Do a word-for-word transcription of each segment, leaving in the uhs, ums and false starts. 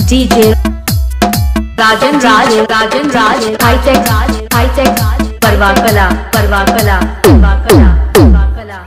DJ Rajan Raj Rajan Raj hitech Raj hitech Raj परवा कला परवा कला परवा कला परवा कला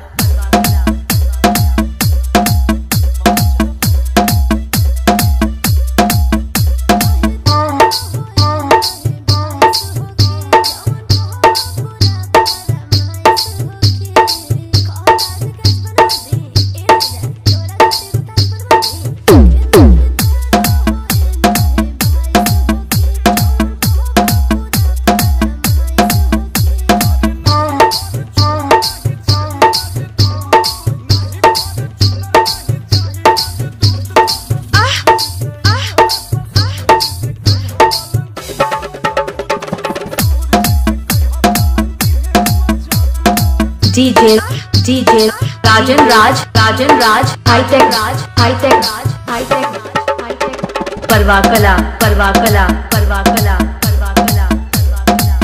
DJ DJ Rajan Raj Rajan Raj hitech Raj hitech Raj hitech Raj hitech परवा कला परवा कला परवा कला परवा कला परवा कला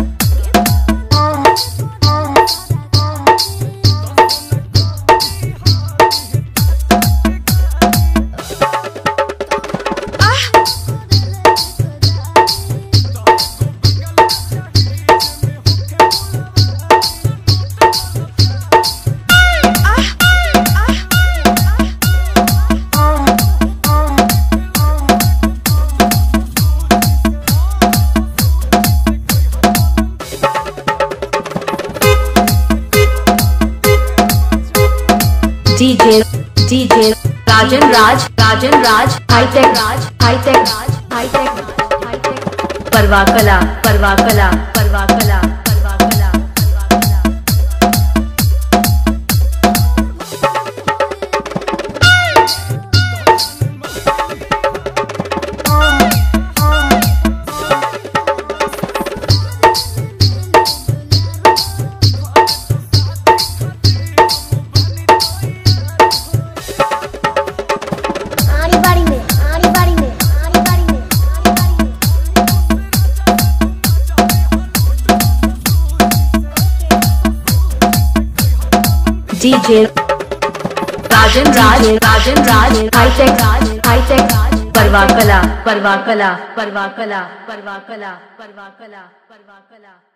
DJ DJ Rajan Raj Rajan Raj hitech Raj hitech Raj hitech Raj hitech परवा कला परवा कला परवा कला परवा कला परवा कला DJ Rajan Raj Rajan Raj hitech Raj hitech Raj परवा कला परवा कला परवा कला परवा कला परवा कला परवा कला